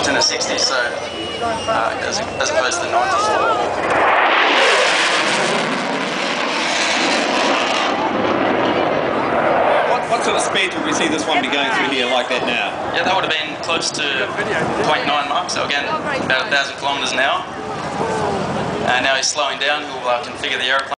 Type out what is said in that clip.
in the 60s, so as opposed to the 90s. What sort of speed would we see this one be going through here like that now? Yeah, that would have been close to 0.9 Mach, so again, about 1,000 kilometres an hour. Now he's slowing down, he'll configure the aeroplane.